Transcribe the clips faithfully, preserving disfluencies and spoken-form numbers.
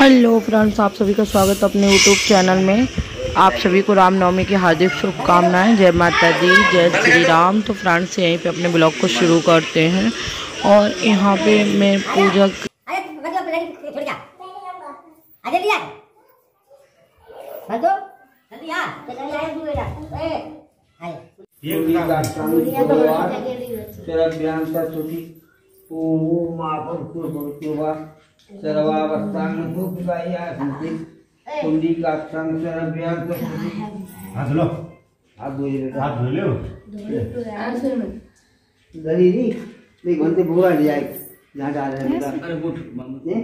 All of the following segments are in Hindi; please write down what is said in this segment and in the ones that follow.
हेलो फ्रेंड्स, आप सभी का स्वागत है अपने यूट्यूब चैनल में। आप सभी को रामनवमी की हार्दिक शुभकामनाएं। जय माता दी, जय श्री राम। तो फ्रेंड्स यहीं पे अपने ब्लॉग को शुरू करते हैं और यहाँ पे मैं पूजा कुंडी का संग अभियान तो हाथ लो हाथ धो ले हाथ धो लो गली नहीं नहीं घंटे बुरा ले जाए ना डाल रहे अरे गुट ये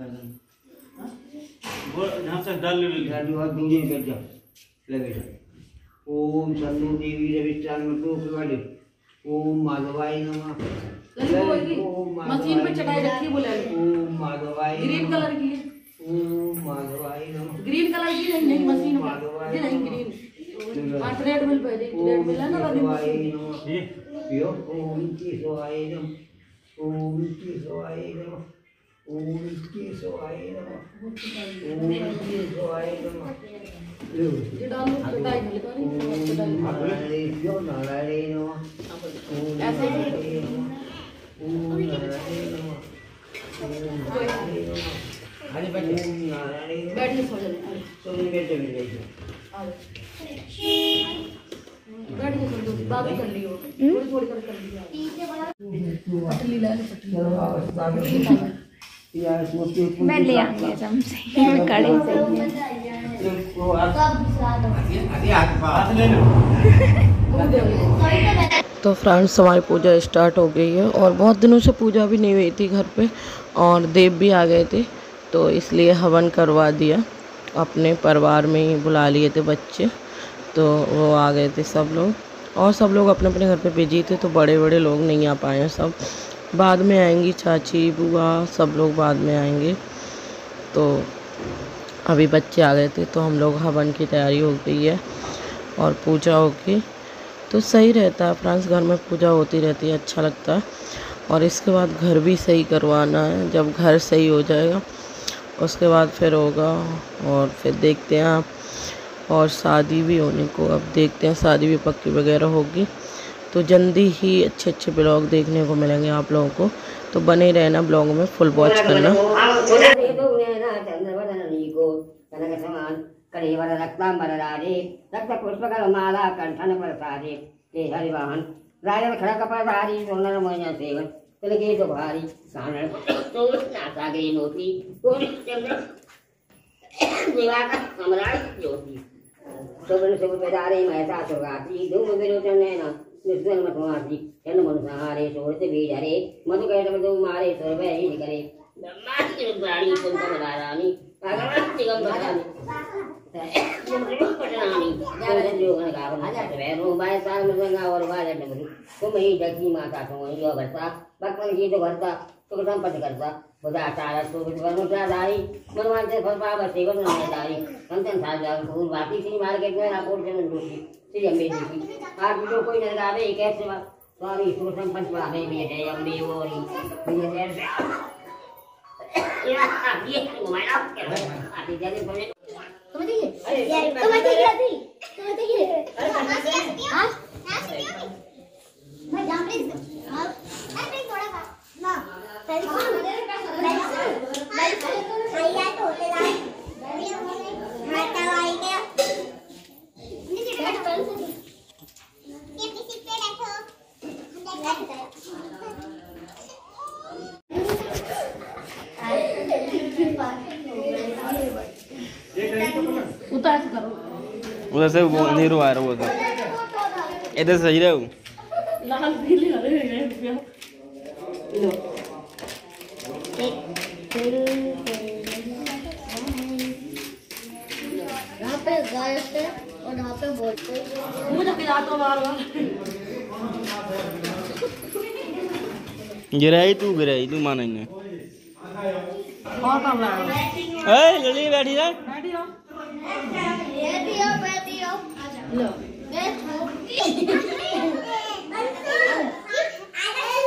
वो यहां से डाल ले गाड़ी और दूजे कर जा लगे ओम शंभु देवी रविष्टान मतो वाले ओम माधवाय नमः ओम मशीन पे चढ़ाई रखी बोले ओम माधवाय ग्रीन कलर की ओम माधवाय नमः ग्रीन कलर की नहीं नहीं मशीन ये नहीं ग्रीन और रेड मिल पे रेड मिला ना माधवाय नमः ये पियो ओम की सोआय नमः ओम की सोआय नमः ओम की सोआय नमः ओम की सोआय नमः ये डाल दो डाल दो नारायण नारायण नमः ऐसे ओम नारायण नमः आगे बैठिए बैठिए सो जाइए तो बैठे बैठे बैठिए सो दो बात कर लियो थोड़ी थोड़ी कर कर लियो पटली ले लो पटली मैं ले आऊंगी चमचे मैं कड़े से हाथ ले लो। तो फ्रेंड्स हमारी पूजा स्टार्ट हो गई है और बहुत दिनों से पूजा भी नहीं हुई थी घर पे और देव भी आ गए थे, तो इसलिए हवन करवा दिया। अपने परिवार में ही बुला लिए थे बच्चे, तो वो आ गए थे सब लोग और सब लोग अपने अपने घर पे बिजी थे, तो बड़े बड़े लोग नहीं आ पाए हैं। सब बाद में आएंगी, चाची बुआ सब लोग बाद में आएंगे। तो अभी बच्चे आ गए थे तो हम लोग हवन की तैयारी हो गई है और पूजा होगी तो सही रहता है। फ्रेंड्स घर में पूजा होती रहती है, अच्छा लगता है। और इसके बाद घर भी सही करवाना है। जब घर सही हो जाएगा उसके बाद फिर होगा और फिर देखते हैं आप। और शादी भी होने को अब देखते हैं, शादी भी पक्की वगैरह होगी तो जल्दी ही अच्छे अच्छे ब्लॉग देखने को मिलेंगे आप लोगों को। तो बने रहना, ब्लॉग में फुल वॉच करना। कलेवर रक्तांबरराजे रक्त पुष्पकर माला कंठन प्रसादे के हरिवाहन राजन खड़ा कपाधारी सोनर मोहन सेवन तिलके तो भारी सानर तो नासा गई नोती पूरी चंद्र दिवाकर सम्राट ज्योति सुबन सुब पेदारे महता सुगाती धूम विरोचन नैना निस्वन मथवासी जन मन सहारे सोरते बीजरे मधु कैटव दो मारे सुरभय ही करे ब्रह्मास्त्र रुद्राणी कुंतम रानी भगवान दिगंबरानी पटनानी जगत जोगन गावन हजार वैरो बाय साल में गंगा और बाजट में तुम ही जगती माता तुम ही जो भरता भक्तन की तो भरता सुख संपत्ति करता बुधा तारा तो विश्वनुदारी मनवान से फल पाव सेवन नदारी कंचन साजन फूल बाकी सी मार्केट में राकोट जन जोशी श्री अम्बे जी की आज जो कोई नरगावे एक ऐसे स्वामी सुख संपत्ति पावे में जय अम्बे ओरी ये ये ये घुमाना आती जल्दी बोले तुम्हें देखिए तुम्हें देखिए आती तुम्हें देखिए अरे हां मैं जाम प्लीज अरे थोड़ा सा ना पहले कौन नहीं यार तो होते ला माता आई क्या नीचे बैठ पहले से ये किसी पे बैठो हम देख उतार करो उधर से वो अंधेरो आ रहा था, इधर सही रहे हो लाल पीले हरे हैं लो यहाँ पे गाय से और यहाँ पे बोलते मुझे खिला तो मार मार गिराई तू गिराई तू माना नहीं और कब रहा ए लली बैठी रह बैठी हो बैठी हो बैठी हो लो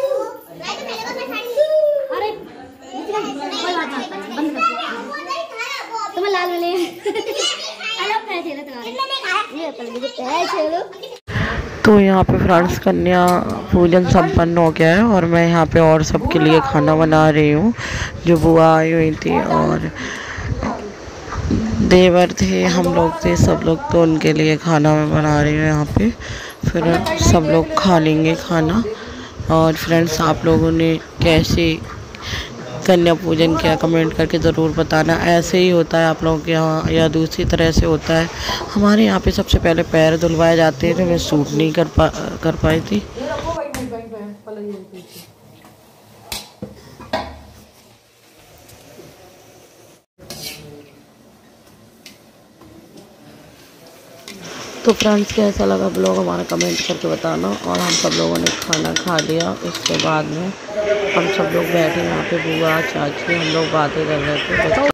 अरे कोई बात नहीं बंद कर तो यहाँ पे फ्रेंड्स कन्या पूजन संपन्न हो गया है और मैं यहाँ पे और सबके लिए खाना बना रही हूँ। जो बुआ आई हुई थी और देवर थे, हम लोग थे, सब लोग, तो उनके लिए खाना मैं बना रही हूँ यहाँ पे। फिर सब लोग खा लेंगे खाना। और फ्रेंड्स आप लोगों ने कैसे कन्या पूजन किया कमेंट करके ज़रूर बताना। ऐसे ही होता है आप लोगों के यहाँ या दूसरी तरह से होता है? हमारे यहाँ पे सबसे पहले पैर धुलवाए जाते हैं, तो मैं सूट नहीं कर पा कर पाई थी। तो फ्रेंड्स कैसा लगा ब्लॉग हमारा कमेंट करके बताना। और हम सब लोगों ने खाना खा लिया। इसके बाद में हम सब लोग बैठे यहाँ पे, बुआ चाची हम लोग बातें कर रहे थे।